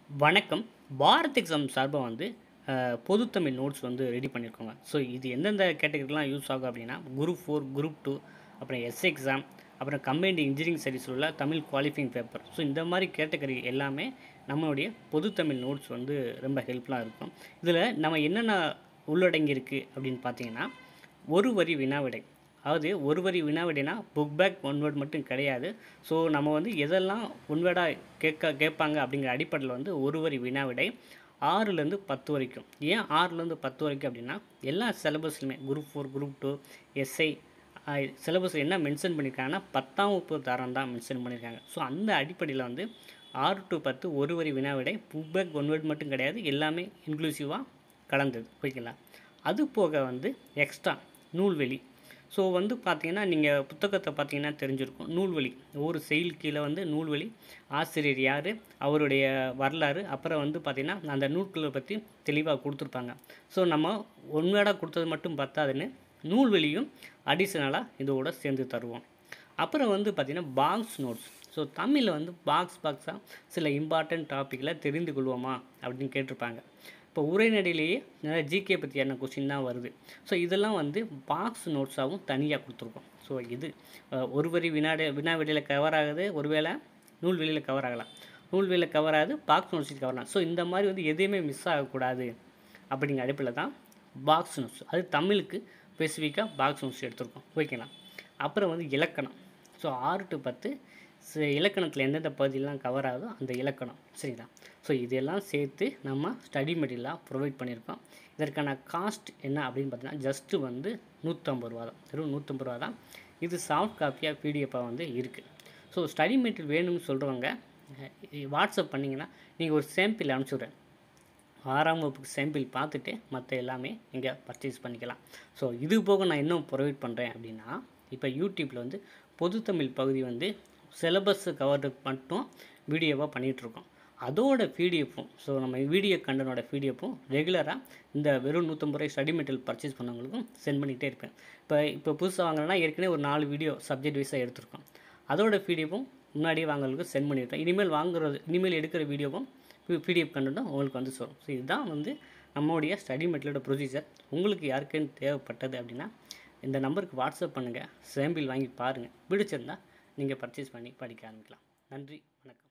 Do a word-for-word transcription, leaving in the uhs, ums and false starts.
வணக்கம். பாரத் எக்ஸாம் சார்பாக வந்து பொது தமிழ் நோட்ஸ் வந்து ரெடி பண்ணியிருக்கோங்க. ஸோ இது எந்தெந்த கேட்டகரிலாம் யூஸ் ஆகும் அப்படின்னா, குரூப் ஃபோர், குரூப் டூ, அப்புறம் எஸ் எக்ஸாம், அப்புறம் கம்பைன்டு இன்ஜினியரிங் ஸ்டடீஸில் உள்ள தமிழ் குவாலிஃபைங் பேப்பர். ஸோ இந்த மாதிரி கேட்டகரி எல்லாமே நம்மளுடைய பொது தமிழ் நோட்ஸ் வந்து ரொம்ப ஹெல்ப்ஃபுல்லாக இருக்கும். இதில் நம்ம என்னென்ன உள்ளடங்கியிருக்கு அப்படின்னு பார்த்தீங்கன்னா, ஒரு வரி வினாவிடை. அதாவது ஒரு வரி வினாவிடைனா புக் பேக் ஒன் வேர்ட் மட்டும் கிடையாது. ஸோ நம்ம வந்து எதெல்லாம் ஒன் வேர்டாக கேட்க கேட்பாங்க அப்படிங்கிற அடிப்படையில் வந்து ஒரு வரி வினாவிடை ஆறுலேருந்து பத்து வரைக்கும். ஏன் ஆறுலேருந்து பத்து வரைக்கும் அப்படின்னா, எல்லா சிலபஸ்லையுமே group four, group two, SI syllabus என்ன மென்ஷன் பண்ணியிருக்காங்கன்னா பத்தாம் வகுப்பு தரம் தான் மென்ஷன் பண்ணியிருக்காங்க. ஸோ அந்த அடிப்படையில் வந்து ஆறு டு பத்து ஒரு வரி வினாவிடை புக் பேக் ஒன் வேர்ட் மட்டும் கிடையாது, எல்லாமே இன்க்ளூசிவாக கலந்தது. ஓகேங்களா? அது போக வந்து எக்ஸ்ட்ரா நூல்வெளி. ஸோ வந்து பார்த்தீங்கன்னா, நீங்கள் புத்தகத்தை பார்த்தீங்கன்னா தெரிஞ்சிருக்கும். நூல்வழி ஒவ்வொரு செயல் கீழே வந்து நூல்வழி, ஆசிரியர் யார், அவருடைய வரலாறு, அப்புறம் வந்து பார்த்திங்கன்னா அந்த நூல்களை பற்றி தெளிவாக கொடுத்துருப்பாங்க. ஸோ நம்ம ஒன்வேடாக கொடுத்தது மட்டும் பத்தாதுன்னு நூல்வெளியும் அடிஷ்னலாக இதோட சேர்ந்து தருவோம். அப்புறம் வந்து பார்த்திங்கன்னா பாக்ஸ் நோட்ஸ். ஸோ தமிழில் வந்து பாக்ஸ் பாக்ஸாக சில இம்பார்ட்டன்ட் டாப்பிக்கில் தெரிந்து கொள்வோமா அப்படின்னு கேட்டிருப்பாங்க. இப்போ உரைநடையிலேயே நிறைய ஜிகே பற்றியான கொஸ்டின் தான் வருது. ஸோ இதெல்லாம் வந்து பாக்ஸ் நோட்ஸாகவும் தனியாக கொடுத்துருக்கோம். ஸோ இது ஒரு வரி வினாடி வினாவெளியில் கவர் ஆகுது, ஒருவேளை நூல்வெளியில் கவர் ஆகலாம், நூல்வெளியில் கவர் ஆகுது, பாக்ஸ் நோட்ஸில் கவர் ஆகலாம். ஸோ இந்த மாதிரி வந்து எதுவுமே மிஸ் ஆகக்கூடாது அப்படிங்கிற அடிப்படையில் தான் பாக்ஸ் நோட்ஸ். அது தமிழுக்கு ஸ்பெசிஃபிக்காக பாக்ஸ் நோட்ஸ் எடுத்துருக்கோம். ஓகேங்களா? அப்புறம் வந்து இலக்கணம். ஸோ ஆறு டு பத்து இலக்கணத்தில் எந்தெந்த பகுதியெலாம் கவர் ஆகுதோ அந்த இலக்கணம். சரிங்களா? ஸோ இதெல்லாம் சேர்த்து நம்ம ஸ்டடி மெட்டீரியலாக ப்ரொவைட் பண்ணியிருக்கோம். இதற்கான காஸ்ட் என்ன அப்படின்னு பார்த்தீங்கன்னா, ஜஸ்ட்டு வந்து நூற்றம்பது ரூபா தான். வெறும் நூற்றம்பது ரூபா தான். இது சாஃப்ட் காப்பியாக பிடிஎஃபாக வந்து இருக்குது. ஸோ ஸ்டடி மெட்டீரியல் வேணும்னு சொல்கிறவங்க வாட்ஸ்அப் பண்ணிங்கன்னா நீங்கள் ஒரு சாம்பிள் அனுப்பிச்சுடுறேன். ஆறாம் வகுப்புக்கு சாம்பிள் பார்த்துட்டு மற்ற எல்லாமே நீங்கள் பர்ச்சேஸ் பண்ணிக்கலாம். ஸோ இது போக நான் இன்னும் ப்ரொவைட் பண்ணுறேன் அப்படின்னா, இப்போ யூடியூப்பில் வந்து பொது தமிழ் பகுதி வந்து சிலபஸ் கவருக்கு மட்டும் வீடியோவாக பண்ணிகிட்ருக்கோம். அதோட பிடிஎஃப்பும், ஸோ நம்ம வீடியோ கண்டனோட பிடிஎஃப்பும் ரெகுலராக இந்த வெறும் நூற்றம்பது ரூபாய் ஸ்டடி மெட்டீரியல் பர்ச்சேஸ் பண்ணவங்களுக்கும் சென்ட் பண்ணிகிட்டே இருப்பேன். இப்போ இப்போ புதுசாக வாங்கினா ஏற்கனவே ஒரு நாலு வீடியோ சப்ஜெக்ட் வைஸாக எடுத்திருக்கோம். அதோட பிடிஎஃப்பும் முன்னாடியே வாங்குறதுக்கு சென்ட் பண்ணியிருக்கேன். இனிமேல் வாங்குறது இனிமேல் எடுக்கிற வீடியோவும் பிடிஎஃப் கண்டென்ட்டும் உங்களுக்கு வந்து சொல்லும். ஸோ இதுதான் வந்து நம்மளுடைய ஸ்டடி மெட்டீரியலோட ப்ரொசீஜர். உங்களுக்கு யாருக்குன்னு தேவைப்பட்டது அப்படின்னா இந்த நம்பருக்கு வாட்ஸ்அப் பண்ணுங்கள், சாம்பிள் வாங்கி பாருங்கள். பிடிச்சிருந்தால் நீங்கள் பர்ச்சேஸ் பண்ணி படிக்க ஆரம்பிக்கலாம். நன்றி, வணக்கம்.